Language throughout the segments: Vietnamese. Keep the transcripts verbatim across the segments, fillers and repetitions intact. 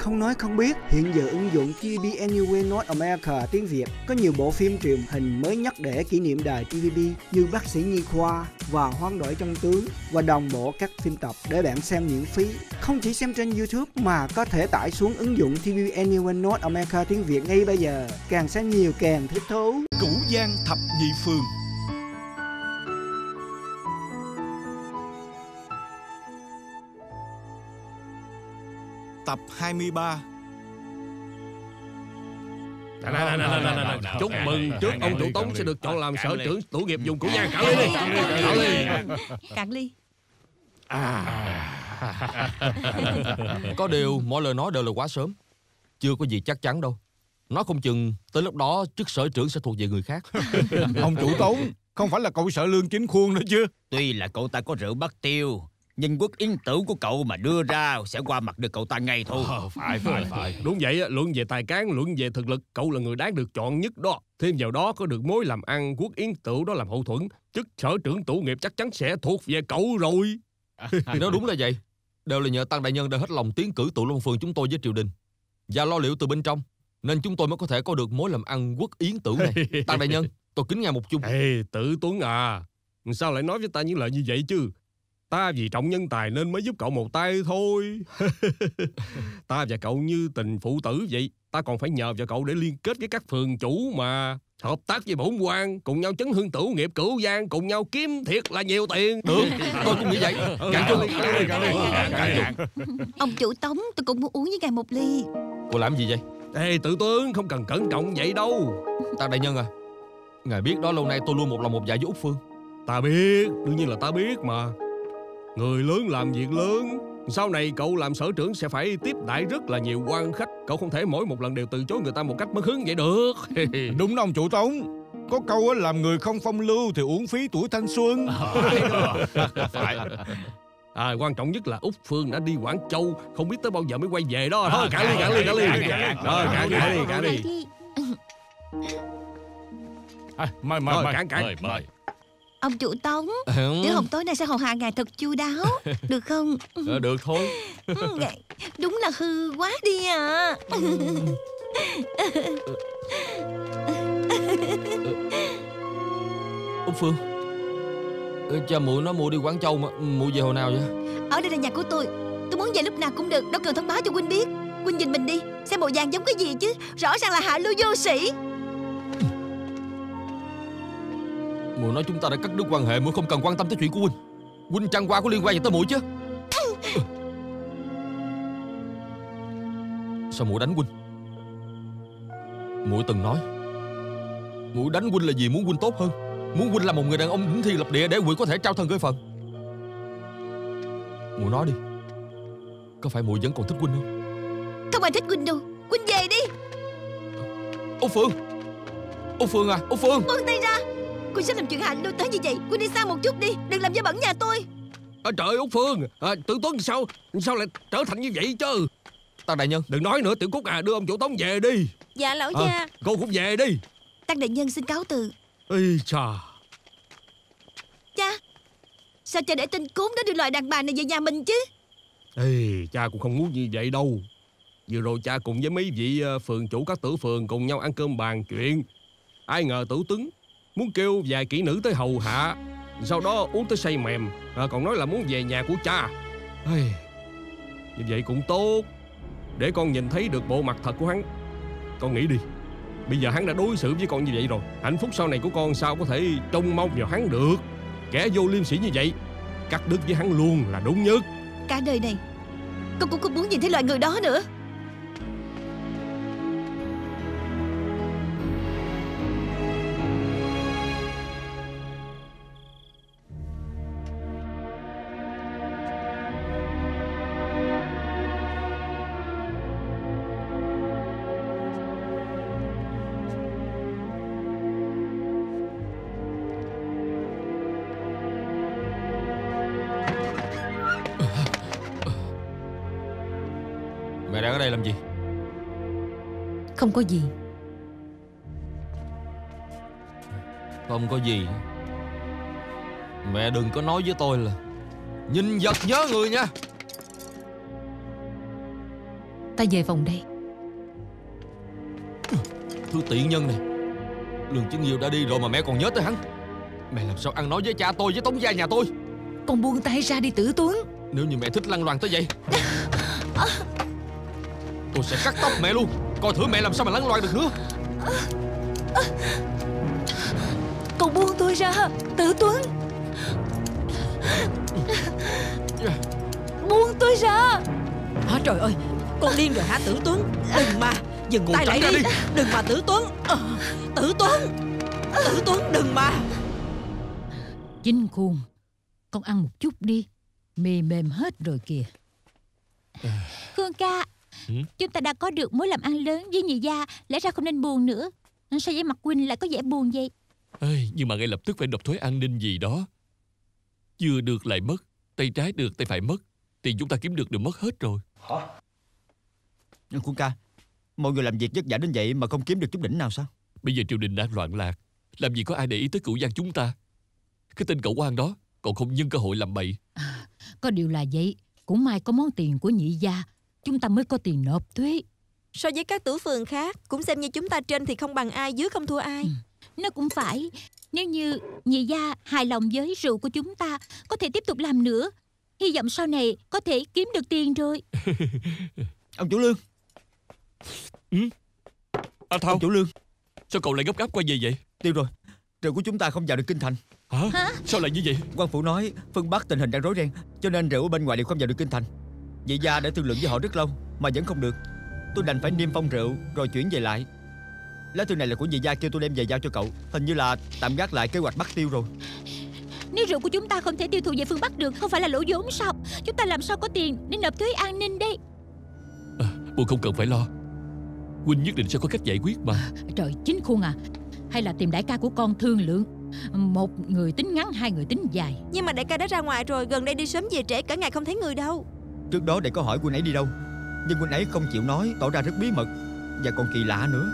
Không nói không biết, hiện giờ ứng dụng ti vi bê Anywhere North America tiếng Việt có nhiều bộ phim truyền hình mới nhất để kỷ niệm đài ti vi bê như Bác sĩ Nhi Khoa và Hoán đổi trong tướng, và đồng bộ các phim tập để bạn xem miễn phí. Không chỉ xem trên YouTube mà có thể tải xuống ứng dụng ti vi bê Anywhere North America tiếng Việt ngay bây giờ. Càng xem nhiều càng thích thú. Cửu Giang Thập Nhị Phường. Tập hai mươi ba. Chúc mừng trước ông chủ Tống sẽ được chọn làm sở trưởng tủ nghiệp vùng Cửu Giang. Cạn ly đi. Cạn ly. Cạn ly. Có điều mọi lời nói đều là quá sớm, chưa có gì chắc chắn đâu. Nói không chừng tới lúc đó chức sở trưởng sẽ thuộc về người khác. Ông chủ Tống không phải là cậu sợ Lương Chính Khuôn nữa chứ? Tuy là cậu ta có rượu bắt tiêu, nhưng quốc yến tử của cậu mà đưa ra sẽ qua mặt được cậu ta ngay thôi. Ờ, phải phải phải đúng vậy. Luận về tài cán, luận về thực lực, cậu là người đáng được chọn nhất đó. Thêm vào đó có được mối làm ăn quốc yến tử đó làm hậu thuẫn, chức sở trưởng tủ nghiệp chắc chắn sẽ thuộc về cậu rồi. Thì đó đúng là vậy. Đều là nhờ Tăng đại nhân đã hết lòng tiến cử tụ Long Phường chúng tôi với triều đình và lo liệu từ bên trong, nên chúng tôi mới có thể có được mối làm ăn quốc yến tử này. Tăng đại nhân, tôi kính ngài một chung. Ê, Tử Tuấn à, sao lại nói với ta những lời như vậy chứ? Ta vì trọng nhân tài nên mới giúp cậu một tay thôi. Ta và cậu như tình phụ tử vậy. Ta còn phải nhờ vào cậu để liên kết với các phường chủ mà. Hợp tác với bổn quan, cùng nhau chấn hưng tửu nghiệp Cửu Giang, cùng nhau kiếm thiệt là nhiều tiền. Được, tôi cũng nghĩ vậy. Cạn chung. Ông chủ Tống, tôi cũng muốn uống với ngài một ly. Cô làm gì vậy? Ê, Tử Tuấn, không cần cẩn trọng vậy đâu. Tăng đại nhân à, ngài biết đó, lâu nay tôi luôn một lòng một dạ với Úc Phương. Ta biết, đương nhiên là ta biết mà. Người lớn làm việc lớn. Sau này cậu làm sở trưởng sẽ phải tiếp đãi rất là nhiều quan khách. Cậu không thể mỗi một lần đều từ chối người ta một cách mất hứng vậy được. Đúng đó ông chủ Tống. Có câu á, làm người không phong lưu thì uổng phí tuổi thanh xuân. Phải. À, quan trọng nhất là Úc Phương đã đi Quảng Châu, không biết tới bao giờ mới quay về đó. Thôi cạn ly, cạn ly, cạn ly. Rồi, cạn cạn ly, cạn ly. Mời, mời, mời. Cạn, cạn. Ông chủ Tống, tiểu Hồng tối nay sẽ hầu hạ ngài thật chu đáo, được không? Ờ, được thôi. Ngài đúng là hư quá đi à. Úc Phương, cha muội nói muội đi Quảng Châu mà muội về hồi nào vậy? Ở đây là nhà của tôi, tôi muốn về lúc nào cũng được, đâu cần thông báo cho huynh biết. Huynh nhìn mình đi, xem bộ dạng giống cái gì chứ, rõ ràng là hạ lưu vô sĩ. Muội nói chúng ta đã cắt đứt quan hệ, muội không cần quan tâm tới chuyện của huynh. Huynh chẳng qua có liên quan gì tới muội chứ? Sao muội đánh huynh? Muội từng nói muội đánh huynh là vì muốn huynh tốt hơn, muốn huynh là một người đàn ông đỉnh thiên lập địa để muội có thể trao thân gửi phận. Muội nói đi, có phải muội vẫn còn thích huynh không? Không ai thích huynh đâu, huynh về đi. Úc Phương, Úc Phương à, Úc Phương, buông tay ra. Cô sẽ làm chuyện hạ lưu tới như vậy, cô đi xa một chút đi, đừng làm dơ bẩn nhà tôi. À, trời Úc Phương, à, Tử Tuấn sao sao lại trở thành như vậy chứ? Tăng đại nhân, đừng nói nữa, Tiểu Cúc à, đưa ông chủ Tống về đi. Dạ lão à, gia. Cô cũng về đi. Tăng đại nhân xin cáo từ. Ê chà. Cha, sao cha để tên cún đó đưa loài đàn bà này về nhà mình chứ? Ê, cha cũng không muốn như vậy đâu. Vừa rồi cha cùng với mấy vị phường chủ các tử phường cùng nhau ăn cơm bàn chuyện. Ai ngờ Tử Tuấn muốn kêu vài kỹ nữ tới hầu hạ, sau đó uống tới say mềm, à, còn nói là muốn về nhà của cha. Ê, như vậy cũng tốt, để con nhìn thấy được bộ mặt thật của hắn. Con nghĩ đi, bây giờ hắn đã đối xử với con như vậy rồi, hạnh phúc sau này của con sao có thể trông mong vào hắn được. Kẻ vô liêm sỉ như vậy, cắt đứt với hắn luôn là đúng nhất. Cả đời này con cũng không muốn nhìn thấy loại người đó nữa. Mẹ đang ở đây làm gì? Không có gì. Không có gì. Mẹ đừng có nói với tôi là nhìn vật nhớ người nha. Ta về phòng đây. Thứ tiện nhân này, Lương Chứng Nhiêu đã đi rồi mà mẹ còn nhớ tới hắn. Mẹ làm sao ăn nói với cha tôi, với Tống gia nhà tôi? Con buông tay ra đi Tử Tuấn. Nếu như mẹ thích lăng loàn tới vậy, tôi sẽ cắt tóc mẹ luôn. Coi thử mẹ làm sao mà lăng loàn được nữa. Con buông tôi ra Tử Tuấn. Buông tôi ra. Hả, trời ơi, con điên rồi hả Tử Tuấn? Đừng mà, dừng tay lại đi. đi Đừng mà Tử Tuấn. Tử Tuấn, Tử Tuấn đừng mà. Chính Khuôn, con ăn một chút đi. Mì mềm hết rồi kìa. Khuôn ca, ừ? Chúng ta đã có được mối làm ăn lớn với nhị gia, lẽ ra không nên buồn nữa. Sao với mặt huynh lại có vẻ buồn vậy? Ê, nhưng mà ngay lập tức phải nộp thuế an ninh gì đó. Chưa được lại mất, tay trái được tay phải mất. Tiền chúng ta kiếm được đều mất hết rồi. Hả? Khuôn ca, mọi người làm việc vất vả đến vậy mà không kiếm được chút đỉnh nào sao? Bây giờ triều đình đã loạn lạc, làm gì có ai để ý tới cửu giang chúng ta. Cái tên cậu quan đó còn không nhân cơ hội làm bậy. À, có điều là vậy, cũng may có món tiền của nhị gia, chúng ta mới có tiền nộp thuế. So với các tử phường khác, cũng xem như chúng ta trên thì không bằng ai, dưới không thua ai. Ừ, nó cũng phải. Nếu như nhị gia hài lòng với rượu của chúng ta, có thể tiếp tục làm nữa. Hy vọng sau này có thể kiếm được tiền rồi. Ông chủ Lương. Ừ? À, Thao. Ông chủ Lương, sao cậu lại gấp gáp qua về vậy? Tiêu rồi, rượu của chúng ta không vào được kinh thành. Hả? Hả? Sao lại như vậy? Quan phủ nói phương Bắc tình hình đang rối ren, cho nên rượu ở bên ngoài đều không vào được kinh thành. Nhị gia đã thương lượng với họ rất lâu mà vẫn không được. Tôi đành phải niêm phong rượu rồi chuyển về lại. Lá thư này là của nhị gia kêu tôi đem về giao cho cậu. Hình như là tạm gác lại kế hoạch bắt tiêu rồi. Nếu rượu của chúng ta không thể tiêu thụ về phương Bắc được, không phải là lỗ vốn sao? Chúng ta làm sao có tiền để nộp thuế an ninh đây? À, Bồ không cần phải lo, huynh nhất định sẽ có cách giải quyết mà. À, trời, Chính Khuôn à, hay là tìm đại ca của con thương lượng. Một người tính ngắn, hai người tính dài. Nhưng mà đại ca đã ra ngoài rồi, gần đây đi sớm về trễ, cả ngày không thấy người đâu. Trước đó để có hỏi huynh ấy đi đâu, nhưng huynh ấy không chịu nói, tỏ ra rất bí mật và còn kỳ lạ nữa.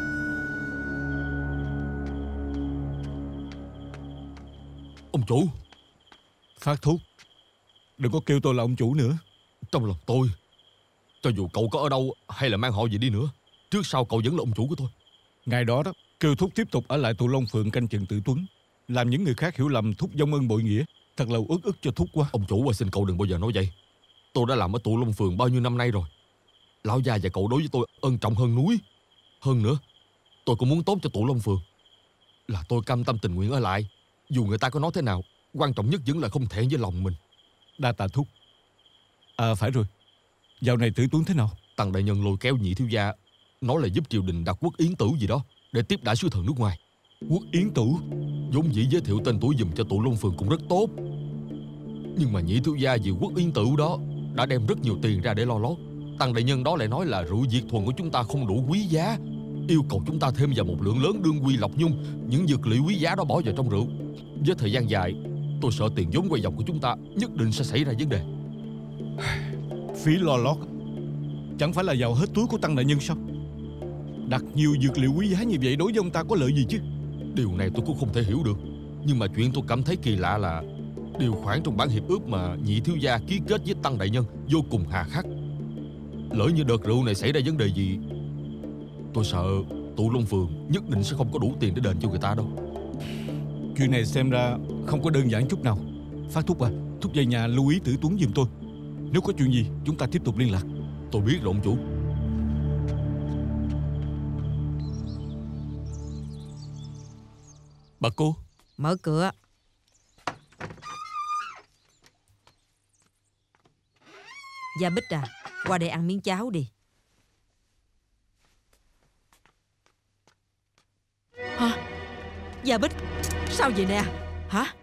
Ông chủ. Phát thuốc, đừng có kêu tôi là ông chủ nữa. Trong lòng tôi, cho dù cậu có ở đâu hay là mang họ gì đi nữa, trước sau cậu vẫn là ông chủ của tôi. Ngày đó đó, kêu Thúc tiếp tục ở lại tù Long Phượng canh chừng Tử Tuấn, làm những người khác hiểu lầm Thúc vong ơn bội nghĩa. Thật là uất ức cho Thúc quá. Ông chủ ơi, xin cậu đừng bao giờ nói vậy. Tôi đã làm ở tù Long Phượng bao nhiêu năm nay rồi. Lão gia và cậu đối với tôi ân trọng hơn núi. Hơn nữa, tôi cũng muốn tốt cho tù Long Phượng. Là tôi cam tâm tình nguyện ở lại. Dù người ta có nói thế nào, quan trọng nhất vẫn là không thẹn với lòng mình. Đa tạ Thúc. À phải rồi, dạo này Tử Tuấn thế nào? Tằng đại nhân lôi kéo nhị thiếu gia, nói là giúp triều đình đặt quốc yến tử gì đó để tiếp đãi sứ thần nước ngoài. Quốc yến tử? Vốn dĩ giới thiệu tên tuổi giùm cho tụ Long Phường cũng rất tốt, nhưng mà nhị thiếu gia vì quốc yến tử đó đã đem rất nhiều tiền ra để lo lót. Tằng đại nhân đó lại nói là rượu diệt thuần của chúng ta không đủ quý giá, yêu cầu chúng ta thêm vào một lượng lớn đương quy lộc nhung, những dược liệu quý giá đó bỏ vào trong rượu. Với thời gian dài, tôi sợ tiền vốn quay vòng của chúng ta nhất định sẽ xảy ra vấn đề. Phí lo lót, chẳng phải là vào hết túi của Tăng đại nhân sao? Đặt nhiều dược liệu quý giá như vậy đối với ông ta có lợi gì chứ? Điều này tôi cũng không thể hiểu được. Nhưng mà chuyện tôi cảm thấy kỳ lạ là điều khoản trong bản hiệp ước mà nhị thiếu gia ký kết với Tăng đại nhân vô cùng hà khắc. Lỡ như đợt rượu này xảy ra vấn đề gì, tôi sợ tụ Long Phường nhất định sẽ không có đủ tiền để đền cho người ta đâu. Chuyện này xem ra không có đơn giản chút nào. Phát Thúc à, Thúc về nhà lưu ý Tử Tuấn giùm tôi. Nếu có chuyện gì chúng ta tiếp tục liên lạc. Tôi biết rồi ông chủ. Bà cô, mở cửa. Gia Bích à, qua đây ăn miếng cháo đi. Hả? Gia Bích, sao vậy nè? Hả?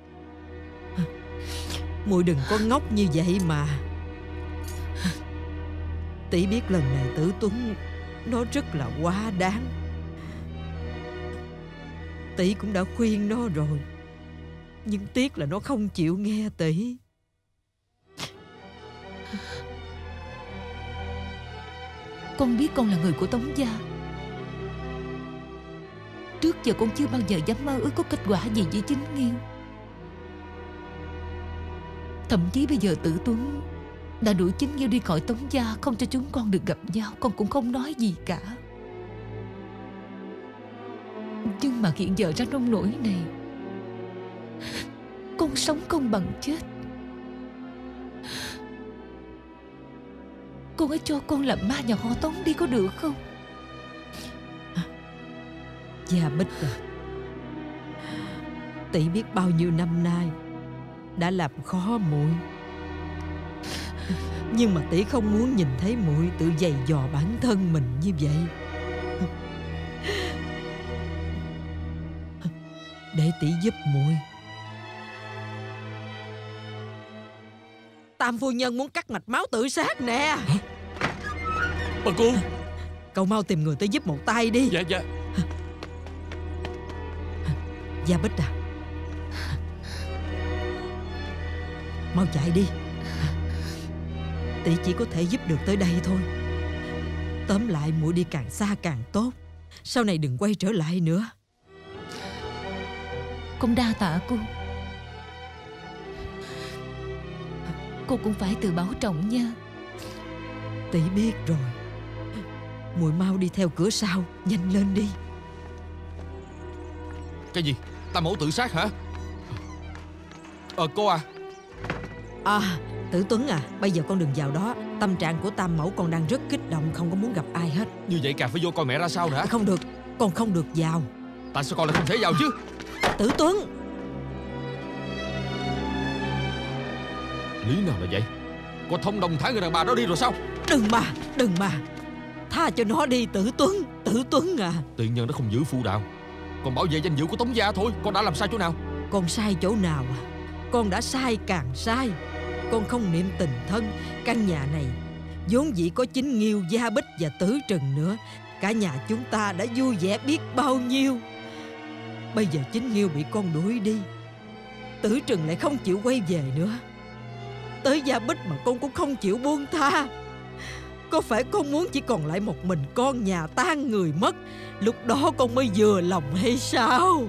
Muội đừng có ngốc như vậy mà. Tỷ biết lần này Tử Tuấn nó rất là quá đáng. Tỷ cũng đã khuyên nó rồi, nhưng tiếc là nó không chịu nghe tỷ. Con biết con là người của Tống gia. Trước giờ con chưa bao giờ dám mơ ước có kết quả gì với Chính Nghiêu. Thậm chí bây giờ Tử Tuấn đã đuổi Chính Nghiêu đi khỏi Tống gia, không cho chúng con được gặp nhau, con cũng không nói gì cả. Nhưng mà hiện giờ ra nông nỗi này, con sống không bằng chết. Con hãy cho con làm ma nhà họ Tống đi có được không? Gia Bích à, tỷ biết bao nhiêu năm nay đã làm khó muội, nhưng mà tỷ không muốn nhìn thấy muội tự giày dò bản thân mình như vậy. Để tỷ giúp muội. Tam phu nhân muốn cắt mạch máu tự sát nè. Bà cô, cậu mau tìm người tới giúp một tay đi. Dạ dạ. Gia Bích à, mau chạy đi. Tỷ chỉ có thể giúp được tới đây thôi. Tóm lại muội đi càng xa càng tốt, sau này đừng quay trở lại nữa. Con đa tạ cô. Cô cũng phải tự bảo trọng nha. Tỷ biết rồi. Muội mau đi theo cửa sau, nhanh lên đi. Cái gì? Tam mẫu tự sát hả? Ờ cô à. À, Tử Tuấn à, bây giờ con đừng vào đó. Tâm trạng của Tam mẫu con đang rất kích động, không có muốn gặp ai hết. Như vậy càng phải vô coi mẹ ra sao đã. Không được, con không được vào. Tại sao con lại không thể vào chứ? Tử Tuấn. Lý nào là vậy? Có thông đồng thả người đàn bà đó đi rồi sao? Đừng mà, đừng mà. Tha cho nó đi Tử Tuấn. Tử Tuấn à. Tiện nhân nó không giữ phụ đạo, còn bảo vệ danh dự của Tống gia thôi. Con đã làm sai chỗ nào? Con sai chỗ nào à? Con đã sai càng sai. Con không niệm tình thân. Căn nhà này vốn dĩ có Chính Nghiêu, Gia Bích và Tử Trừng nữa. Cả nhà chúng ta đã vui vẻ biết bao nhiêu. Bây giờ Chính Nghiêu bị con đuổi đi, Tử Trừng lại không chịu quay về nữa. Tới Gia Bích mà con cũng không chịu buông tha. Có phải con muốn chỉ còn lại một mình con, nhà tan người mất, lúc đó con mới vừa lòng hay sao?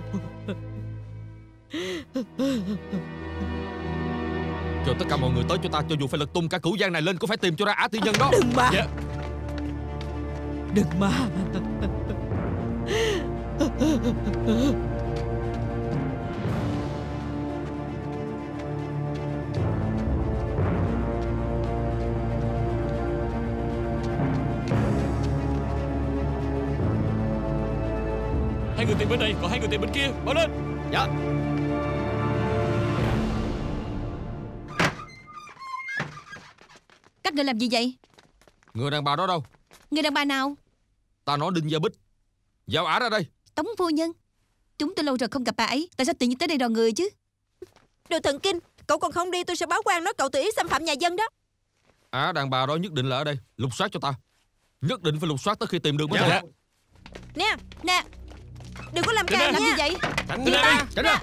Cho tất cả mọi người tới cho ta, cho dù phải lật tung cả cửu giang này lên, có phải tìm cho ra Ả Tiên Nhân đó. Đừng mà. Dạ. Đừng mà. Hai người tìm bên này, còn hai người tìm bên kia. Mau lên. Dạ. Các người làm gì vậy? Người đàn bà đó đâu? Người đàn bà nào? Ta nói Đinh Gia Bích. Giao Ả ra đây. Tống phu nhân, chúng tôi lâu rồi không gặp bà ấy, tại sao tự nhiên tới đây đòi người chứ? Đồ thần kinh, cậu còn không đi tôi sẽ báo quan nói cậu tự ý xâm phạm nhà dân đó. Ả đàn bà đó nhất định là ở đây. Lục soát cho ta. Nhất định phải lục soát tới khi tìm được mới được. Dạ. Nè, nè, đừng có làm Tránh càng làm nha. gì vậy? Tránh Nhìn ra ta, đi. Tránh ra.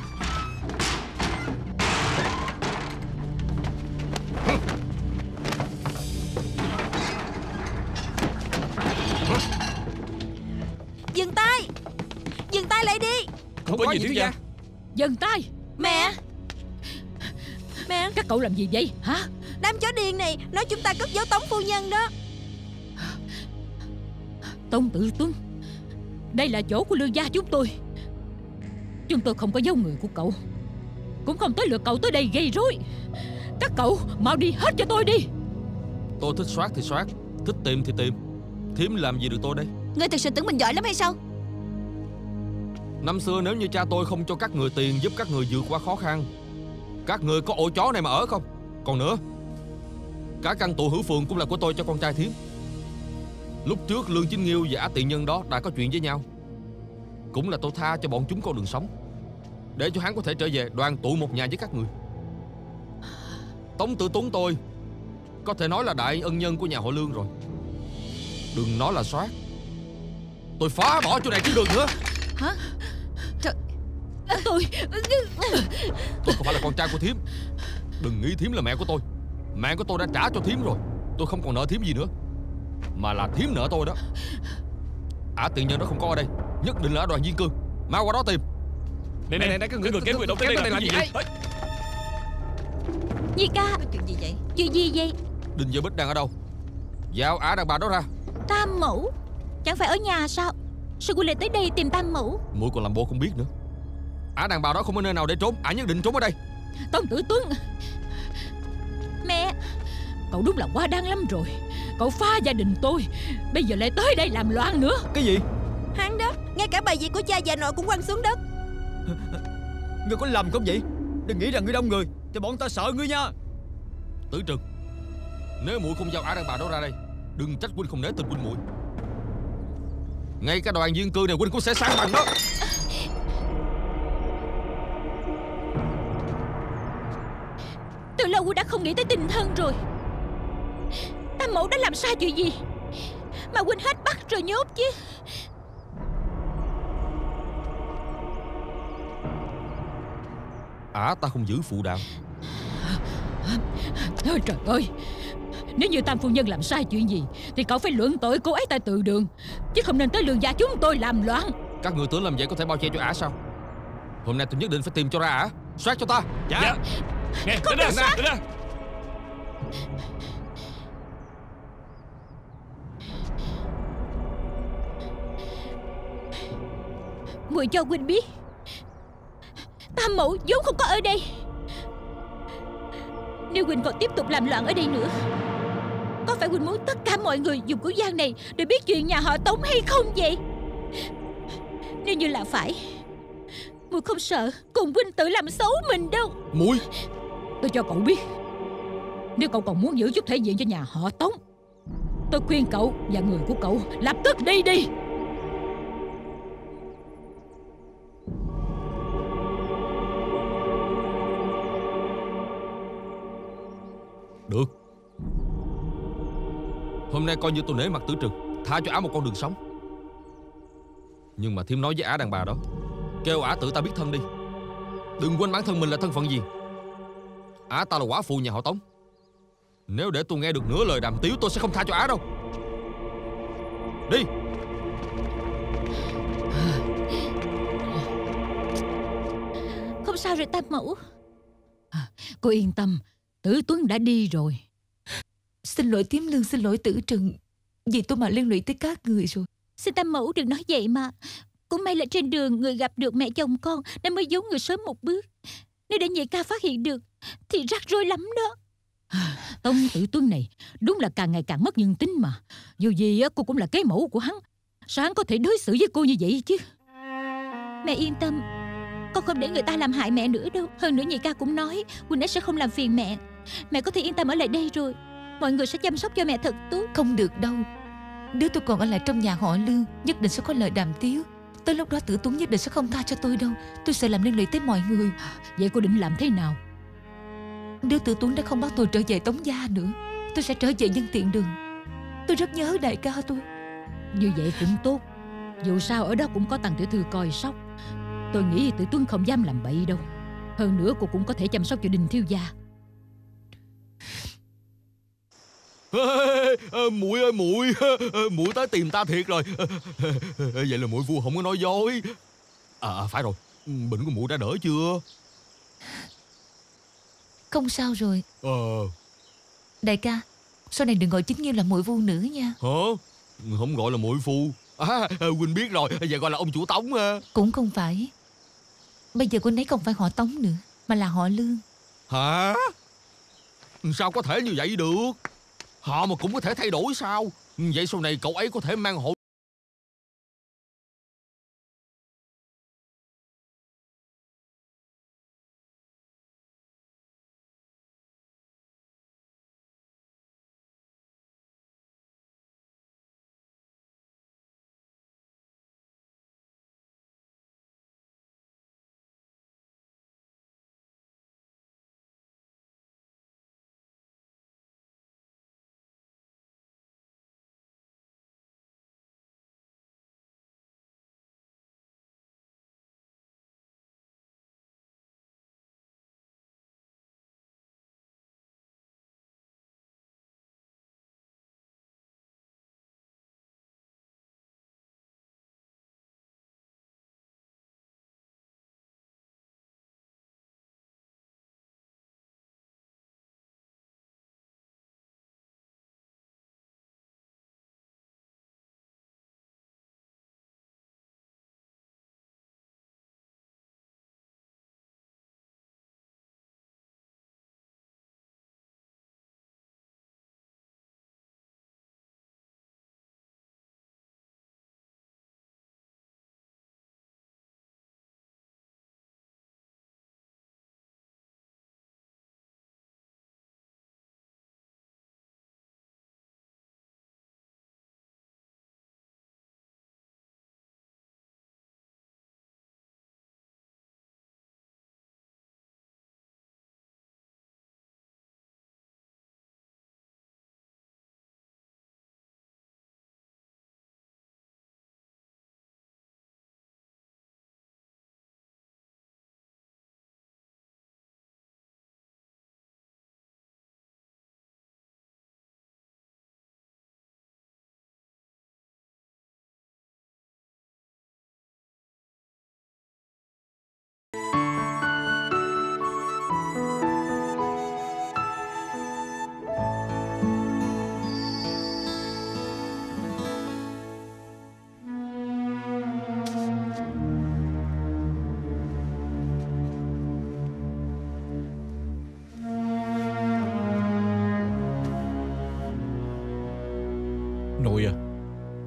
Dừng tay. Dừng tay lại đi. Không có gì thiếu gia. Dừng tay. Mẹ. Mẹ, Các cậu làm gì vậy hả? đám chó điên này nói chúng ta cất giấu Tống phu nhân đó. Tống Tử Tuấn, đây là chỗ của Lương gia chúng tôi. Chúng tôi không có giấu người của cậu, cũng không tới lượt cậu tới đây gây rối. Các cậu mau đi hết cho tôi đi. Tôi thích soát thì soát, thích tìm thì tìm. Thím làm gì được tôi đây? Ngươi thật sự tưởng mình giỏi lắm hay sao? Năm xưa nếu như cha tôi không cho các người tiền giúp các người vượt qua khó khăn, các người có ổ chó này mà ở không? Còn nữa, cả căn tụ hữu phường cũng là của tôi cho con trai Thiếm. Lúc trước Lương Chính Nghiêu và Ả Tiện Nhân đó đã có chuyện với nhau, cũng là tôi tha cho bọn chúng con đường sống, để cho hắn có thể trở về đoàn tụ một nhà với các người. Tống Tử Tuấn tôi có thể nói là đại ân nhân của nhà họ Lương rồi. Đừng nói là soát, tôi phá bỏ chỗ này chứ đường nữa. Hả? Trời. Tôi Tôi không phải là con trai của Thiếm. Đừng nghĩ Thiếm là mẹ của tôi. Mẹ của tôi đã trả cho Thiếm rồi. Tôi không còn nợ Thiếm gì nữa, mà là Thiếm nợ tôi đó. Ả Tiện Nhân nó không có ở đây, nhất định là ở đoàn Diên Cương. Mau qua đó tìm. Này này này, các người người kéo người đâu tới đây làm gì vậy? Nhị ca. Có chuyện gì vậy? Chuyện gì vậy? Đinh Gia Bích đang ở đâu? Giao ả đàn bà đó ra. Tam mẫu chẳng phải ở nhà sao? Sao cô lại tới đây tìm tam mẫu? Muội còn làm bộ không biết nữa. Ả đàn bà đó không có nơi nào để trốn, ả nhất định trốn ở đây. Tông Tử Tuấn, Mẹ. cậu đúng là quá đáng lắm rồi. Cậu phá gia đình tôi, bây giờ lại tới đây làm loạn nữa. Cái gì? Hắn đó, ngay cả bài vị của cha già nội cũng quăng xuống đất. Ngươi có lầm không vậy? Đừng nghĩ rằng ngươi đông người thì bọn ta sợ ngươi nha. Tử Trừng, nếu muội không giao ả đàn bà đó ra đây, đừng trách huynh không nể tình huynh muội. Ngay cả đoàn viên cư này huynh cũng sẽ san bằng đó. Từ lâu cô đã không nghĩ tới tình thân rồi. Tam mẫu đã làm sai chuyện gì mà huynh hết bắt rồi nhốt chứ? Ả ta không giữ phụ đạo. Ôi trời ơi, nếu như Tam phu nhân làm sai chuyện gì thì cậu phải luận tội cô ấy tại từ đường, chứ không nên tới Lương gia chúng tôi làm loạn. Các người tưởng làm vậy có thể bao che cho ả sao? Hôm nay tôi nhất định phải tìm cho ra ả. Soát cho ta. Dạ, dạ. Nè, đến đây, đến đây. Muội cho huynh biết, tam mẫu vốn không có ở đây. Nếu huynh còn tiếp tục làm loạn ở đây nữa, có phải huynh muốn tất cả mọi người dùng của gian này để biết chuyện nhà họ Tống hay không vậy? Nếu như là phải, muội không sợ cùng huynh tự làm xấu mình đâu. Muội, tôi cho cậu biết, nếu cậu còn muốn giữ chút thể diện cho nhà họ Tống, tôi khuyên cậu và người của cậu lập tức đi đi. được. Hôm nay coi như tôi nể mặt Tử Trừng, tha cho ả một con đường sống. Nhưng mà thím nói với ả đàn bà đó, kêu ả tự ta biết thân đi. Đừng quên bản thân mình là thân phận gì. Ả ta là quả phụ nhà họ Tống. Nếu để tôi nghe được nửa lời đàm tiếu, tôi sẽ không tha cho ả đâu. Đi. Không sao rồi tam mẫu. Cô yên tâm, Tử Tuấn đã đi rồi. Xin lỗi Tiếm Lương, xin lỗi Tử Trừng, vì tôi mà liên lụy tới các người rồi. Xin tam mẫu đừng nói vậy mà. Cũng may là trên đường người gặp được mẹ chồng con nên mới giấu người sớm một bước. Nếu để nhị ca phát hiện được thì rắc rối lắm đó. Tông Tử Tuấn này đúng là càng ngày càng mất nhân tính mà. Dù gì cô cũng là cái mẫu của hắn, sao hắn có thể đối xử với cô như vậy chứ? Mẹ yên tâm, con không để người ta làm hại mẹ nữa đâu. Hơn nữa nhị ca cũng nói huynh ấy sẽ không làm phiền mẹ. Mẹ có thể yên tâm ở lại đây rồi. Mọi người sẽ chăm sóc cho mẹ thật tốt. Không được đâu. Nếu tôi còn ở lại trong nhà họ Lương, nhất định sẽ có lời đàm tiếu. Tới lúc đó Tử Tuấn nhất định sẽ không tha cho tôi đâu. Tôi sẽ làm liên lụy tới mọi người. Vậy cô định làm thế nào? Nếu Tử Tuấn đã không bắt tôi trở về Tống gia nữa, tôi sẽ trở về nhân tiện đường. Tôi rất nhớ đại ca tôi. Như vậy cũng tốt. Dù sao ở đó cũng có Tằng tiểu thư coi sóc. Tôi nghĩ Tử Tuấn không dám làm bậy đâu. Hơn nữa cô cũng có thể chăm sóc cho Đinh thiếu gia. Muội ơi muội, muội tới tìm ta thiệt rồi. Vậy là muội vua không có nói dối. À phải rồi, bệnh của muội đã đỡ chưa? Không sao rồi. Ờ. Đại ca, sau này đừng gọi chính Nghiêu là muội vu nữa nha. Hả? Không gọi là muội phu. À, huynh biết rồi, giờ gọi là ông chủ Tống ha. Cũng không phải. Bây giờ cô ấy không phải họ Tống nữa, mà là họ Lương. Hả? Sao có thể như vậy được? Họ mà cũng có thể thay đổi sao? Vậy sau này cậu ấy có thể mang hộ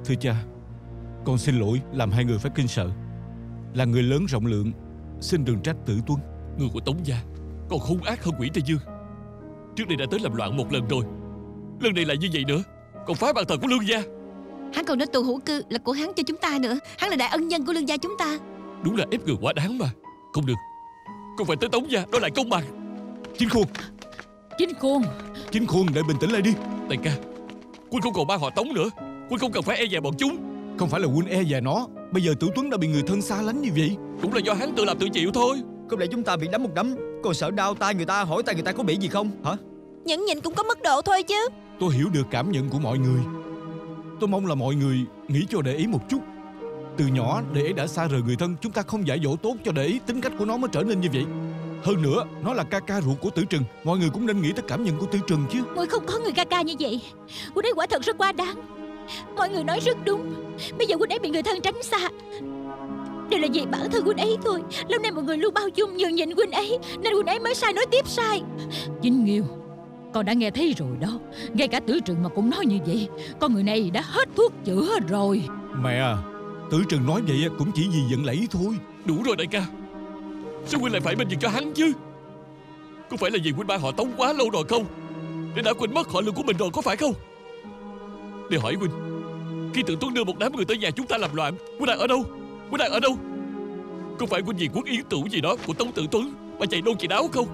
Thưa cha, con xin lỗi làm hai người phải kinh sợ. Là người lớn rộng lượng, xin đừng trách Tử Tuân. Người của Tống gia còn hung ác hơn quỷ Tây Dương. Trước đây đã tới làm loạn một lần rồi, lần này lại như vậy nữa, còn phá bàn thờ của Lương gia. Hắn còn nói tù hữu cư là của hắn cho chúng ta nữa. Hắn là đại ân nhân của Lương gia chúng ta. Đúng là ép người quá đáng mà. Không được, con phải tới Tống gia đòi lại công bằng. Chính Khuôn, Chính Khuôn, Chính Khuôn, để bình tĩnh lại đi. Đại ca, Huynh không còn ba họ Tống nữa, Huynh không cần phải e dè bọn chúng. Không phải là Huynh e dè nó. Bây giờ Tử Tuấn đã bị người thân xa lánh như vậy. Cũng là do hắn tự làm tự chịu thôi. Không lẽ chúng ta bị đấm một đấm, còn sợ đau tay người ta, hỏi tay người ta có bị gì không hả? Nhẫn nhịn cũng có mức độ thôi chứ. Tôi hiểu được cảm nhận của mọi người. Tôi mong là mọi người nghĩ cho để ý một chút. Từ nhỏ để ý đã xa rời người thân, chúng ta không dạy dỗ tốt cho để ý, tính cách của nó mới trở nên như vậy. Hơn nữa, nó là ca ca ruột của Tử Trừng, mọi người cũng nên nghĩ tới cảm nhận của Tử Trừng chứ. Muội không có người ca ca như vậy. Huynh ấy quả thật rất quá đáng. Mọi người nói rất đúng. Bây giờ huynh ấy bị người thân tránh xa đều là vì bản thân huynh ấy thôi. Lâu nay mọi người luôn bao dung nhường nhịn huynh ấy, nên huynh ấy mới sai nói tiếp sai. Chính Nghiêu, con đã nghe thấy rồi đó. Ngay cả Tử Trừng mà cũng nói như vậy. Con người này đã hết thuốc chữa rồi. Mẹ à, Tử Trừng nói vậy cũng chỉ vì giận lẫy thôi. Đủ rồi đại ca, sao Huynh lại phải bên vực cho hắn chứ? Có phải là vì Huynh ba họ Tống quá lâu rồi không, để đã quên mất họ Lương của mình rồi có phải không? Để hỏi Huynh, khi Tử Tuấn đưa một đám người tới nhà chúng ta làm loạn, Huynh đang ở đâu? Huynh đang ở đâu? Có phải Huynh vì quốc yến tửu gì đó của Tống Tử Tuấn mà chạy đôn chạy đáo không?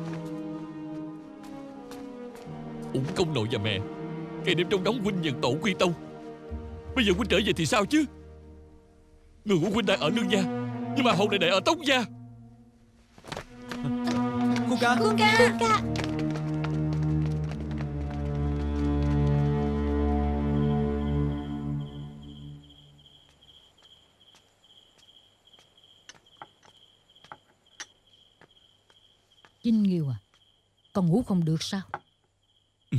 Uổng công nội và mẹ, ngày đêm trong đóng Huynh nhận tổ quy tông. Bây giờ Huynh trở về thì sao chứ? Người của Huynh đang ở Lương gia, nhưng mà hồn này để ở Tống gia. Khuôn ca, Khuôn ca, Khuôn ca. Chính Nghiêu à, con ngủ không được sao? Ừ.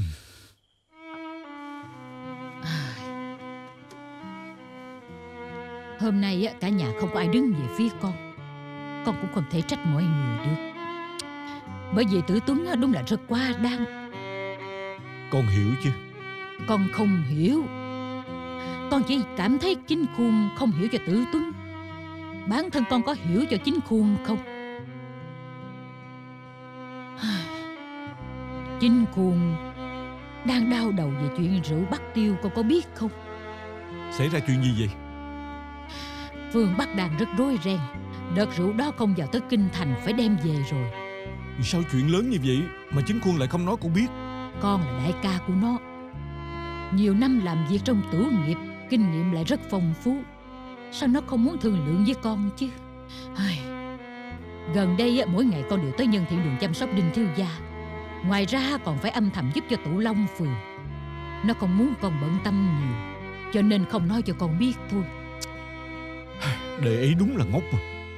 Hôm nay cả nhà không có ai đứng về phía con. Con cũng không thể trách mọi người được, bởi vì Tử Tuấn đúng là rất quá đáng. Con hiểu chứ? Con không hiểu. Con chỉ cảm thấy Chính Khuôn không hiểu cho Tử Tuấn. Bản thân con có hiểu cho Chính Khuôn không? Chính Khuôn đang đau đầu về chuyện rượu bắt tiêu, con có biết không? Xảy ra chuyện gì vậy? Phương Bắc đang rất rối ren. Đợt rượu đó không vào tới kinh thành phải đem về rồi. Sao chuyện lớn như vậy mà Chính Khuôn lại không nói con biết? Con là đại ca của nó, nhiều năm làm việc trong tử nghiệp, kinh nghiệm lại rất phong phú. Sao nó không muốn thương lượng với con chứ? Ai... Gần đây mỗi ngày con đều tới nhân thiện đường chăm sóc Đinh thiếu gia. Ngoài ra còn phải âm thầm giúp cho Tụ Long phường. Nó không muốn con bận tâm nhiều, cho nên không nói cho con biết thôi. Đệ ấy đúng là ngốc mà.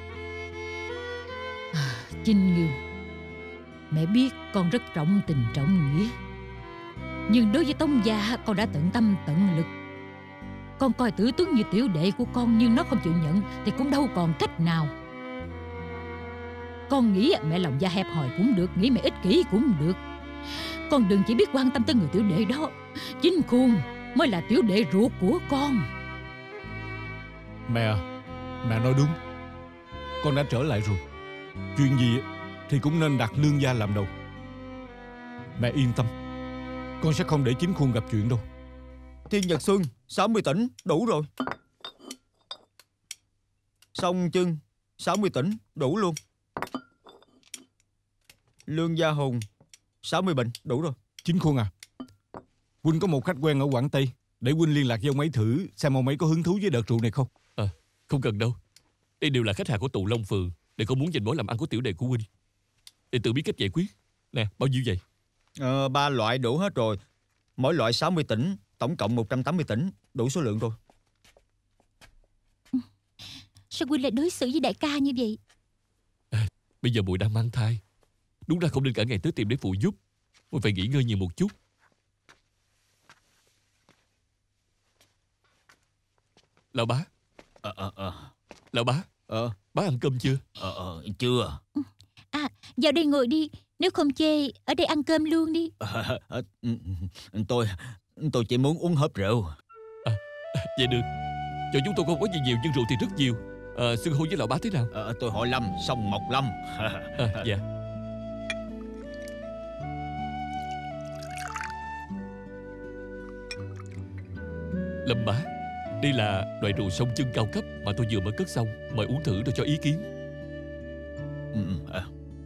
Chinh Nghiêu, mẹ biết con rất trọng tình trọng nghĩa, nhưng đối với Tống gia con đã tận tâm tận lực. Con coi Tử Tuấn như tiểu đệ của con, nhưng nó không chịu nhận thì cũng đâu còn cách nào. Con nghĩ mẹ lòng dạ hẹp hòi cũng được, nghĩ mẹ ích kỷ cũng được. Con đừng chỉ biết quan tâm tới người tiểu đệ đó. Chính Khuôn mới là tiểu đệ ruột của con. Mẹ à, mẹ nói đúng. Con đã trở lại rồi. Chuyện gì thì cũng nên đặt Lương gia làm đầu. Mẹ yên tâm, con sẽ không để Chính Khuôn gặp chuyện đâu. Thiên Nhật Xuân sáu mươi tỉnh đủ rồi. Song Trưng sáu mươi tỉnh đủ luôn. Lương Gia Hùng sáu mươi bệnh đủ rồi. Chính Khuôn à, Huynh có một khách quen ở Quảng Tây, để Huynh liên lạc với ông ấy thử xem ông ấy có hứng thú với đợt rượu này không. À, không cần đâu. Đây đều là khách hàng của Tụ Long phường, để không muốn giành mối làm ăn của tiểu đệ của Huynh. Để tự biết cách giải quyết. Nè, bao nhiêu vậy? Ờ, ba loại đủ hết rồi. Mỗi loại sáu mươi tỉnh, tổng cộng một trăm tám mươi tỉnh, đủ số lượng rồi. Sao Huynh lại đối xử với đại ca như vậy? À, bây giờ muội đang mang thai, đúng ra không nên cả ngày tới tìm để phụ giúp. Muội phải nghỉ ngơi nhiều một chút. Lão bá. Ờ ờ ờ Lão bá. Ờ Bá ăn cơm chưa? Ờ ờ chưa. À, vào đây ngồi đi. Nếu không chê, ở đây ăn cơm luôn đi. à, Tôi Tôi chỉ muốn uống hớp rượu. À, Vậy được. Cho chúng tôi không có gì nhiều nhưng rượu thì rất nhiều. à, Xưng hô với lão bá thế nào? à, Tôi họ Lâm, Sông Mộc Lâm. à, Dạ. Lâm bá, đây là loại rượu sông Chân cao cấp mà tôi vừa mới cất xong. Mời uống thử rồi cho ý kiến. ừ, à.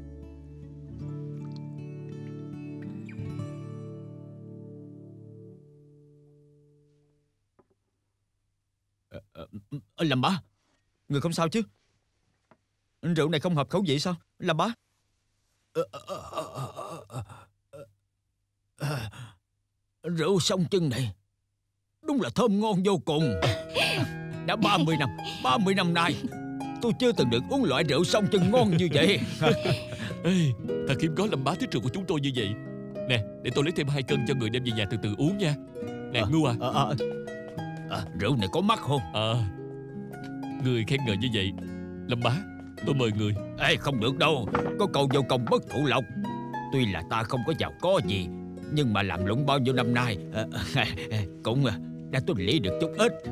À, à, Lâm bá, người không sao chứ? Rượu này không hợp khẩu vị sao Lâm bá? à, à, à, à, à. Rượu sông Chân này đúng là thơm ngon vô cùng. Đã ba mươi năm, ba mươi năm nay tôi chưa từng được uống loại rượu sông Chân ngon như vậy. Ê, thật hiếm có Lâm bá thích rượu của chúng tôi như vậy. Nè, để tôi lấy thêm hai cân cho người đem về nhà từ từ uống nha. Nè, à, Ngưu à, à, à, à, rượu này có mắc không? À, người khen ngợi như vậy. Lâm bá, tôi mời người. Ê, không được đâu. Có câu vô công bất thụ lộc. Tuy là ta không có giàu có gì, nhưng mà làm lụng bao nhiêu năm nay à, cũng đã tích lũy được chút ít.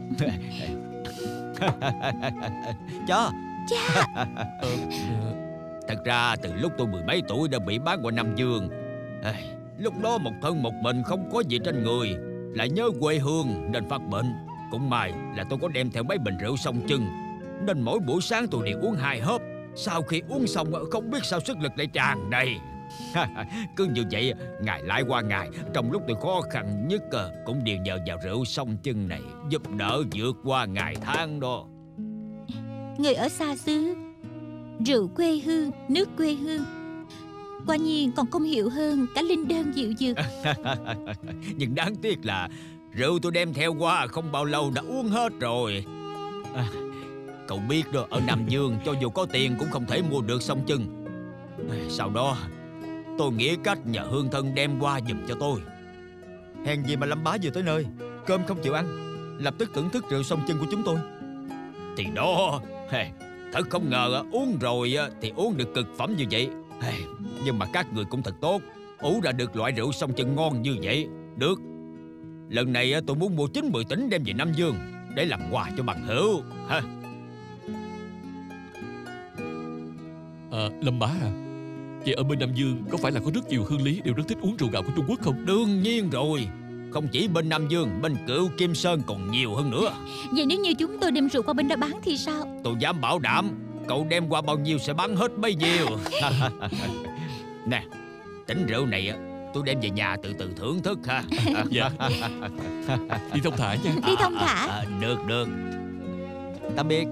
Cha. Cha. Thật ra từ lúc tôi mười mấy tuổi đã bị bán qua Nam Dương. à, Lúc đó một thân một mình, không có gì trên người, lại nhớ quê hương nên phát bệnh. Cũng may là tôi có đem theo mấy bình rượu sông Chân, nên mỗi buổi sáng tôi đều uống hai hớp. Sau khi uống xong không biết sao sức lực lại tràn đầy. Cứ như vậy ngày lại qua ngày, trong lúc tôi khó khăn nhất cũng đều nhờ vào rượu sông Chân này giúp đỡ vượt qua ngày tháng đó. Người ở xa xứ, rượu quê hương, nước quê hương, quả nhiên còn công hiệu hơn cả linh đơn diệu dược. Nhưng đáng tiếc là rượu tôi đem theo qua không bao lâu đã uống hết rồi. à, Cậu biết đó, ở Nam Dương cho dù có tiền cũng không thể mua được sông Chân. Sau đó tôi nghĩ cách nhờ Hương thân đem qua giùm cho tôi. Hèn gì mà Lâm bá vừa tới nơi, cơm không chịu ăn, lập tức thưởng thức rượu sông Chân của chúng tôi. Thì đó, thật không ngờ uống rồi thì uống được cực phẩm như vậy. Nhưng mà các người cũng thật tốt, ủ ra được loại rượu sông Chân ngon như vậy. Được, lần này tôi muốn mua chín mười tỉnh đem về Nam Dương để làm quà cho bằng hữu. ha. À, Lâm bá à, vậy ở bên Nam Dương có phải là có rất nhiều hương lý đều rất thích uống rượu gạo của Trung Quốc không? Đương nhiên rồi. Không chỉ bên Nam Dương, bên Cửu Kim Sơn còn nhiều hơn nữa. Vậy nếu như chúng tôi đem rượu qua bên đó bán thì sao? Tôi dám bảo đảm cậu đem qua bao nhiêu sẽ bán hết bấy nhiêu. Nè, tỉnh rượu này tôi đem về nhà từ từ thưởng thức ha. Dạ. Đi thông thả nha. Đi thông thả. à, à, Được được. Tạm biệt.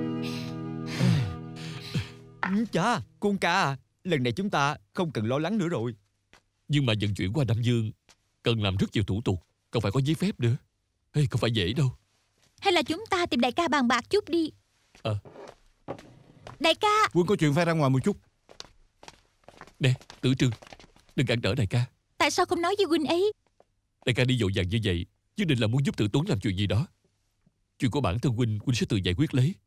Cha, con ca à, lần này chúng ta không cần lo lắng nữa rồi. Nhưng mà vận chuyển qua Nam Dương cần làm rất nhiều thủ tục, còn phải có giấy phép nữa. Ê, không phải dễ đâu. Hay là chúng ta tìm đại ca bàn bạc chút đi. Ờ à. Đại ca, Quân có chuyện phải ra ngoài một chút. Nè, Tử Trương, đừng cản trở đại ca. tại sao không nói với huynh ấy? Đại ca đi vội vàng như vậy nhất định là muốn giúp Tử Tuấn làm chuyện gì đó. Chuyện của bản thân huynh, huynh sẽ tự giải quyết lấy.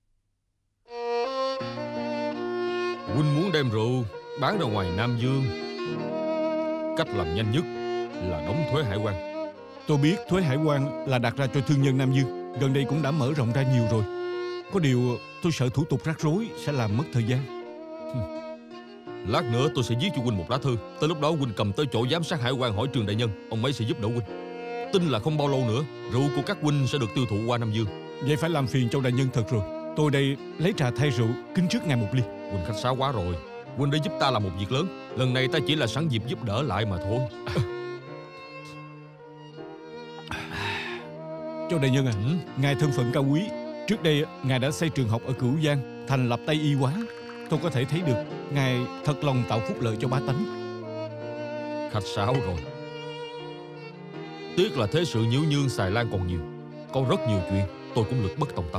Huynh muốn đem rượu bán ra ngoài Nam Dương, cách làm nhanh nhất là đóng thuế hải quan. Tôi biết thuế hải quan là đặt ra cho thương nhân Nam Dương, gần đây cũng đã mở rộng ra nhiều rồi. Có điều tôi sợ thủ tục rắc rối sẽ làm mất thời gian. Lát nữa tôi sẽ viết cho huynh một lá thư. Tới lúc đó huynh cầm tới chỗ giám sát hải quan hỏi Trương đại nhân, ông ấy sẽ giúp đỡ huynh. Tin là không bao lâu nữa rượu của các huynh sẽ được tiêu thụ qua Nam Dương. Vậy phải làm phiền Châu đại nhân thật rồi. Tôi đây lấy trà thay rượu, kính trước ngài một ly. Huynh khách sáo quá rồi. Huynh đã giúp ta làm một việc lớn. Lần này ta chỉ là sẵn dịp giúp đỡ lại mà thôi. Châu đại nhân à, ừ? Ngài thân phận cao quý. Trước đây ngài đã xây trường học ở Cửu Giang, thành lập Tây Y quán. Tôi có thể thấy được ngài thật lòng tạo phúc lợi cho bá tánh. Khách sáo rồi. Tiếc là thế sự nhiễu nhương xài lan còn nhiều. Có rất nhiều chuyện tôi cũng lực bất tòng tâm.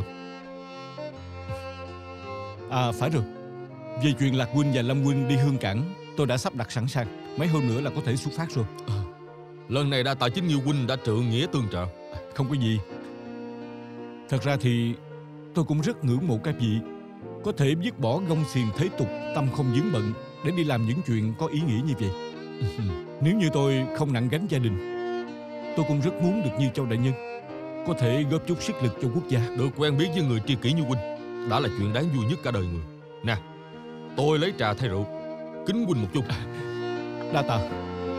À phải rồi, về chuyện Lạc huynh và Lâm huynh đi Hương Cảng, tôi đã sắp đặt sẵn sàng. Mấy hôm nữa là có thể xuất phát rồi. À, lần này đa tạ chính Nghiêu huynh đã trượng nghĩa tương trợ. Không có gì. Thật ra thì tôi cũng rất ngưỡng mộ các vị có thể dứt bỏ gông xiềng thế tục, tâm không vướng bận để đi làm những chuyện có ý nghĩa như vậy. Nếu như tôi không nặng gánh gia đình, tôi cũng rất muốn được như Châu đại nhân, có thể góp chút sức lực cho quốc gia. Được quen biết với người tri kỷ như huynh đã là chuyện đáng vui nhất cả đời người. Nè, tôi lấy trà thay rượu, kính huynh một chút. Đa tạ.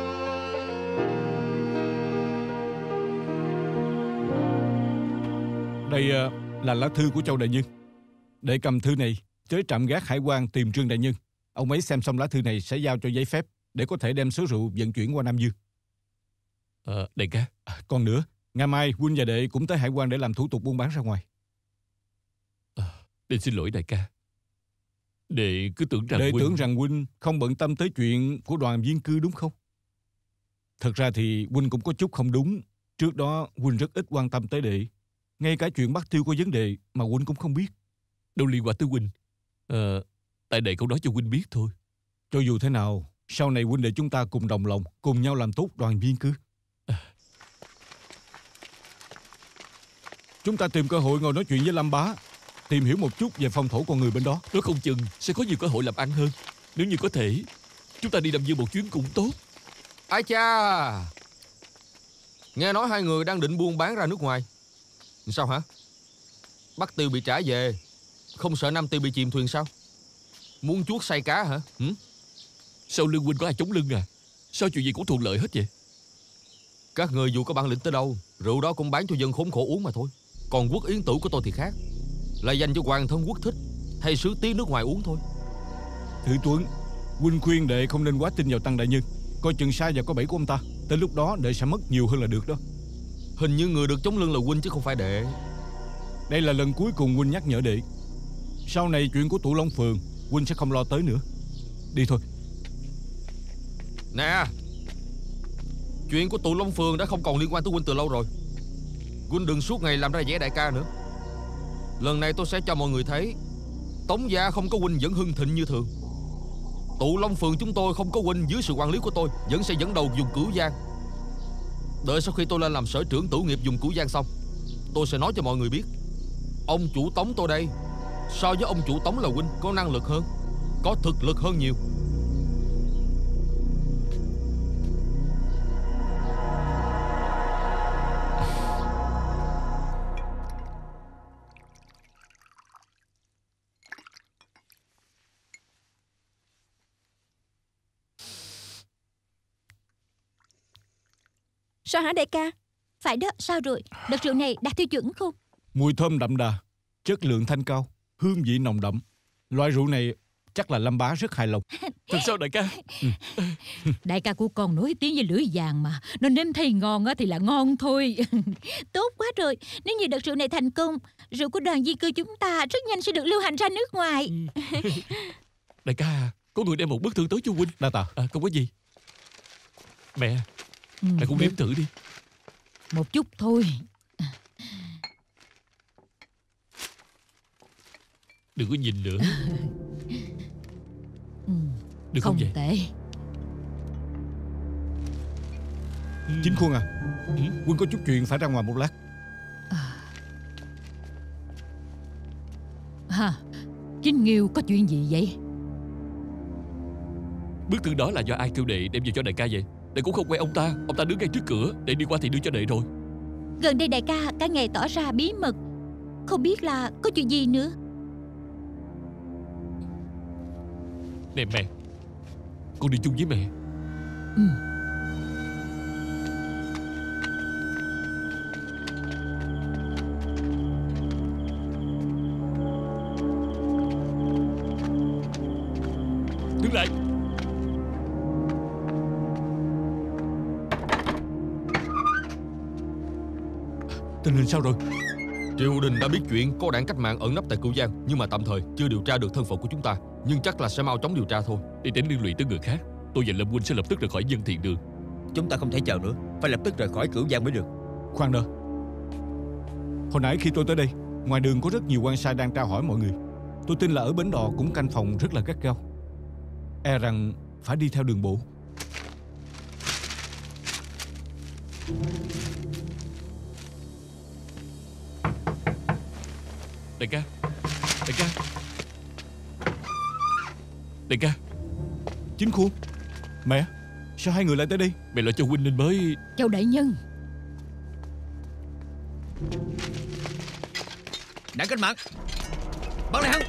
Đây là lá thư của Châu đại nhân. Để cầm thư này tới trạm gác hải quan tìm Trương đại nhân. Ông ấy xem xong lá thư này sẽ giao cho giấy phép để có thể đem số rượu vận chuyển qua Nam Dương. Ờ, đại ca. À, còn nữa, ngày mai huynh và đệ cũng tới hải quan để làm thủ tục buôn bán ra ngoài. À, đệ xin lỗi đại ca. Đệ cứ tưởng rằng đệ huynh... tưởng rằng huynh không bận tâm tới chuyện của đoàn viên cư đúng không? Thật ra thì huynh cũng có chút không đúng. Trước đó huynh rất ít quan tâm tới đệ. Ngay cả chuyện bắt tiêu có vấn đề mà huynh cũng không biết. Đâu liên quan tới huynh. Ờ, tại đệ không nói cho huynh biết thôi. Cho dù thế nào, sau này huynh đệ chúng ta cùng đồng lòng, cùng nhau làm tốt đoàn viên cư. À. Chúng ta tìm cơ hội ngồi nói chuyện với Lâm Bá, tìm hiểu một chút về phong thổ con người bên đó. Nói không chừng sẽ có nhiều cơ hội làm ăn hơn. Nếu như có thể, chúng ta đi Nam Dương một chuyến cũng tốt. Ai cha, nghe nói hai người đang định buôn bán ra nước ngoài. Sao hả? Bắt Tiêu bị trả về, không sợ Nam Tiêu bị chìm thuyền sao? Muốn chuốt say cá hả? Hử? Sau lưng huynh có ai chống lưng à? Sao chuyện gì cũng thuận lợi hết vậy? Các người dù có bản lĩnh tới đâu, rượu đó cũng bán cho dân khốn khổ uống mà thôi. Còn Quốc Yến Tử của tôi thì khác, là dành cho hoàng thân quốc thích hay sứ tí nước ngoài uống thôi. Thử Tuấn, huynh khuyên đệ không nên quá tin vào Tăng đại nhân, coi chừng sai vào có bẫy của ông ta. Tới lúc đó đệ sẽ mất nhiều hơn là được đó. Hình như người được chống lưng là huynh chứ không phải đệ. Đây là lần cuối cùng huynh nhắc nhở đệ. Sau này chuyện của Tụ Long Phường huynh sẽ không lo tới nữa. Đi thôi. Nè, chuyện của Tụ Long Phường đã không còn liên quan tới huynh từ lâu rồi. Huynh đừng suốt ngày làm ra vẻ đại ca nữa. Lần này tôi sẽ cho mọi người thấy Tống gia không có huynh vẫn hưng thịnh như thường. Tụ Long Phường chúng tôi không có huynh dưới sự quản lý của tôi vẫn sẽ dẫn đầu vùng Cửu Giang. Đợi sau khi tôi lên làm sở trưởng tử nghiệp vùng Cửu Giang xong, tôi sẽ nói cho mọi người biết ông chủ Tống tôi đây so với ông chủ Tống là huynh có năng lực hơn, có thực lực hơn nhiều. Sao hả đại ca? Phải đó, sao rồi? Đợt rượu này đạt tiêu chuẩn không? Mùi thơm đậm đà, chất lượng thanh cao, hương vị nồng đậm. Loại rượu này chắc là Lâm Bá rất hài lòng. Thật sao đại ca? Ừ. Đại ca của con nổi tiếng với lưỡi vàng mà, nên nếm thấy ngon thì là ngon thôi. Tốt quá rồi. Nếu như đợt rượu này thành công, rượu của đoàn di cư chúng ta rất nhanh sẽ được lưu hành ra nước ngoài. Đại ca, có người đem một bức thư tới cho huynh. Đa tạ. À, không có gì. Mẹ, ừ, mẹ cũng nếm thử đi. Một chút thôi. Đừng có nhìn nữa. Ừ, được không, không vậy? tệ. Chính Khuôn à, ừ? Quân có chút chuyện phải ra ngoài một lát. À. À, Chính Nghiêu có chuyện gì vậy? Bức thư đó là do ai kêu đệ đem về cho đại ca vậy? Đệ cũng không quen ông ta. Ông ta đứng ngay trước cửa, đệ đi qua thì đưa cho đệ rồi. Gần đây đại ca cả ngày tỏ ra bí mật, không biết là có chuyện gì nữa. Nè mẹ, con đi chung với mẹ. Ừ. Đứng lại. Tình hình sao rồi? Triều đình đã biết chuyện có đảng cách mạng ẩn nấp tại Cửu Giang, nhưng mà tạm thời chưa điều tra được thân phận của chúng ta. Nhưng chắc là sẽ mau chóng điều tra thôi. Để tránh liên lụy tới người khác, tôi và Lâm huynh sẽ lập tức rời khỏi Dân Thiện Đường. Chúng ta không thể chờ nữa, phải lập tức rời khỏi Cửu Giang mới được. Khoan đã. Hồi nãy khi tôi tới đây, ngoài đường có rất nhiều quan sai đang tra hỏi mọi người. Tôi tin là ở bến đò cũng canh phòng rất là gắt gao. E rằng phải đi theo đường bộ. Đại ca, đại ca, đại ca. Chính Khuôn, mẹ, sao hai người lại tới đây? Mẹ lo cho huynh nên mới... Châu đại nhân, Đảng cách mạng, bắn lại hắn.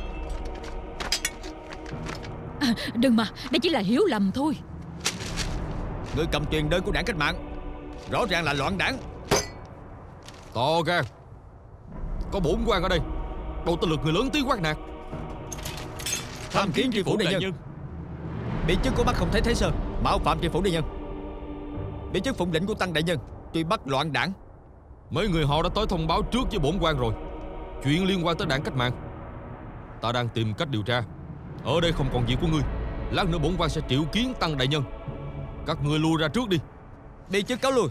À, đừng mà, đây chỉ là hiểu lầm thôi. Người cầm truyền đơn của đảng cách mạng rõ ràng là loạn đảng. To gan, có bổn quan ở đây, đâu tới lượt người lớn tiếng quát nạt. Tham kiến tri phủ đại nhân. Bị chức của mắt không thấy thế sơ, mạo phạm tri phủ đại nhân. Bị chức phụng lệnh của tăng đại nhân, truy bắt loạn đảng. Mấy người họ đã tới thông báo trước với bổn quan rồi. Chuyện liên quan tới đảng cách mạng, ta đang tìm cách điều tra. Ở đây không còn việc của ngươi. Lát nữa bổn quan sẽ triệu kiến tăng đại nhân. Các ngươi lui ra trước đi. Bị chức cáo lui.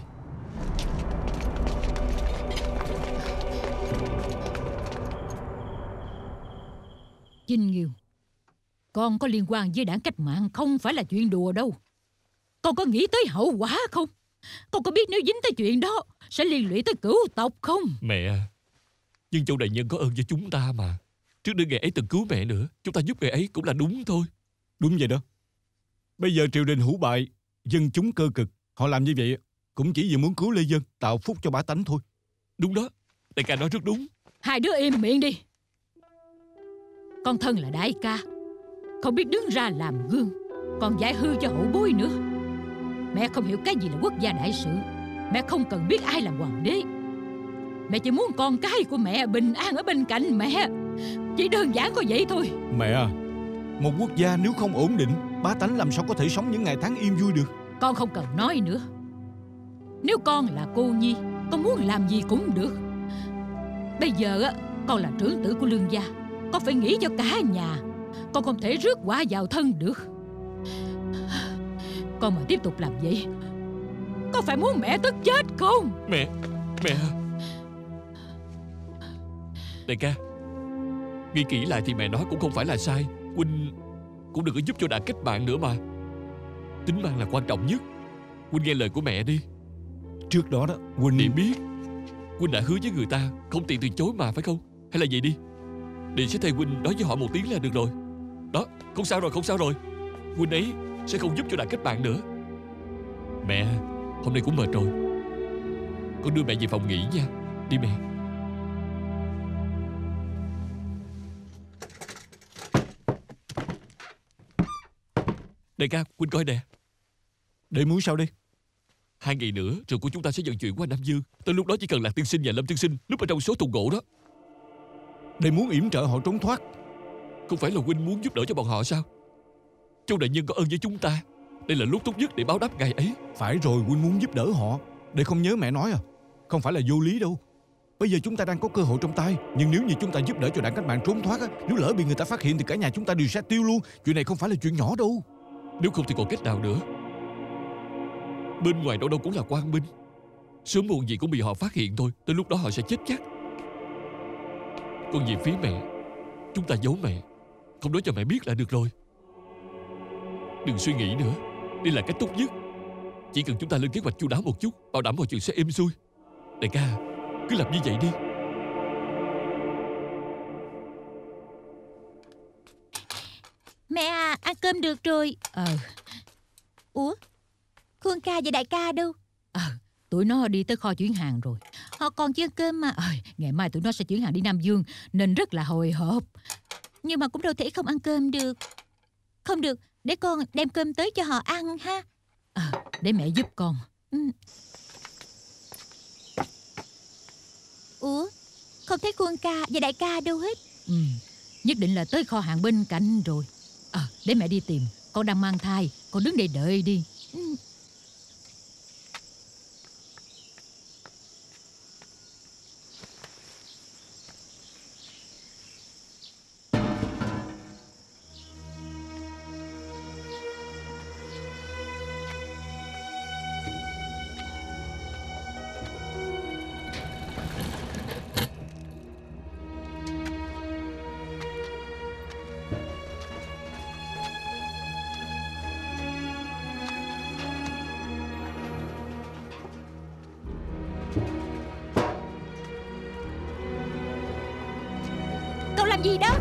Chinh Nghiêu, con có liên quan với đảng cách mạng không phải là chuyện đùa đâu. Con có nghĩ tới hậu quả không? Con có biết nếu dính tới chuyện đó sẽ liên lụy tới cửu tộc không? Mẹ, nhưng Châu đại nhân có ơn với chúng ta mà. Trước đây ngày ấy từng cứu mẹ nữa, chúng ta giúp ngày ấy cũng là đúng thôi. Đúng vậy đó. Bây giờ triều đình hủ bại, dân chúng cơ cực, họ làm như vậy cũng chỉ vì muốn cứu Lê Dân, tạo phúc cho bá tánh thôi. Đúng đó, đại ca nói rất đúng. Hai đứa im miệng đi. Con thân là đại ca, không biết đứng ra làm gương, còn dạy hư cho hậu bối nữa. Mẹ không hiểu cái gì là quốc gia đại sự. Mẹ không cần biết ai làm hoàng đế. Mẹ chỉ muốn con cái của mẹ bình an ở bên cạnh mẹ. Chỉ đơn giản có vậy thôi. Mẹ à, một quốc gia nếu không ổn định, bá tánh làm sao có thể sống những ngày tháng yên vui được. Con không cần nói nữa. Nếu con là cô Nhi, con muốn làm gì cũng được. Bây giờ á, con là trưởng tử của Lương gia, con phải nghĩ cho cả nhà. Con không thể rước quả vào thân được. Con mà tiếp tục làm vậy, con phải muốn mẹ tức chết không? Mẹ, mẹ đại ca, nghĩ kỹ lại thì mẹ nói cũng không phải là sai. Huynh cũng đừng có giúp cho đảng cách mạng nữa mà. Tính mạng là quan trọng nhất. Huynh nghe lời của mẹ đi. Trước đó đó Huynh Điện biết Huynh đã hứa với người ta không tiện từ chối mà, phải không? Hay là vậy đi, Điện sẽ thay Huynh nói với họ một tiếng là được rồi. Đó, không sao rồi, không sao rồi. Huynh ấy sẽ không giúp cho đảng cách mạng nữa. Mẹ, hôm nay cũng mệt rồi, con đưa mẹ về phòng nghỉ nha. Đi mẹ. Đại ca, Huynh coi nè. Để muối sao đi? Hai ngày nữa trường của chúng ta sẽ vận chuyển qua Nam Dương. Tới lúc đó chỉ cần Lạc tiên sinh và Lâm tiên sinh núp ở trong số thùng gỗ đó. Để muốn yểm trợ họ trốn thoát. Không phải là Huynh muốn giúp đỡ cho bọn họ sao? Châu đại nhân có ơn với chúng ta. Đây là lúc tốt nhất để báo đáp ngày ấy. Phải rồi, Huynh muốn giúp đỡ họ để không nhớ mẹ nói à. Không phải là vô lý đâu. Bây giờ chúng ta đang có cơ hội trong tay. Nhưng nếu như chúng ta giúp đỡ cho đảng cách mạng trốn thoát á, nếu lỡ bị người ta phát hiện thì cả nhà chúng ta đều sẽ tiêu luôn. Chuyện này không phải là chuyện nhỏ đâu. Nếu không thì còn cách nào nữa. Bên ngoài đâu đâu cũng là quang minh. Sớm muộn gì cũng bị họ phát hiện thôi. Tới lúc đó họ sẽ chết chắc. Còn về phía mẹ, chúng ta giấu mẹ, không nói cho mẹ biết là được rồi. Đừng suy nghĩ nữa. Đây là cách tốt nhất. Chỉ cần chúng ta lên kế hoạch chu đáo một chút, bảo đảm mọi chuyện sẽ êm xuôi. Đại ca, cứ làm như vậy đi. Mẹ à, ăn cơm được rồi. Ờ. Ủa, Khương ca và đại ca đâu? Ờ, tụi nó đi tới kho chuyển hàng rồi. Họ còn chưa ăn cơm mà. Ờ, ngày mai tụi nó sẽ chuyển hàng đi Nam Dương, nên rất là hồi hộp. Nhưng mà cũng đâu thể không ăn cơm được. Không được, để con đem cơm tới cho họ ăn ha. Ờ, để mẹ giúp con. Ừ. Ủa, không thấy Khương ca và đại ca đâu hết. Ừ, nhất định là tới kho hàng bên cạnh rồi. Ờ, để mẹ đi tìm. Con đang mang thai, con đứng đây đợi đi. Ừ. Cậu làm gì đó?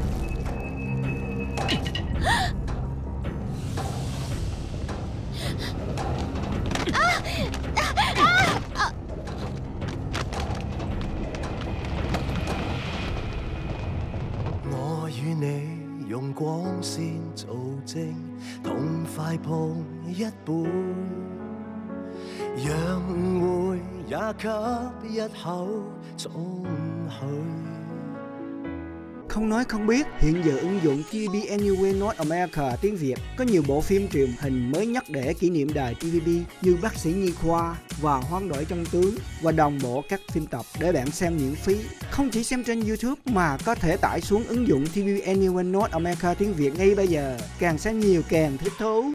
À, à, à, à. 你用光線做證，痛快碰一杯，讓誤會也給一口總許。 Không nói không biết, hiện giờ ứng dụng ti vi bi Anywhere North America tiếng Việt có nhiều bộ phim truyền hình mới nhất để kỷ niệm đài ti vi bi như Bác sĩ Nhi Khoa và Hoán đổi trong tướng và đồng bộ các phim tập để bạn xem miễn phí. Không chỉ xem trên YouTube mà có thể tải xuống ứng dụng ti vi bi Anywhere North America tiếng Việt ngay bây giờ. Càng xem nhiều càng thích thú.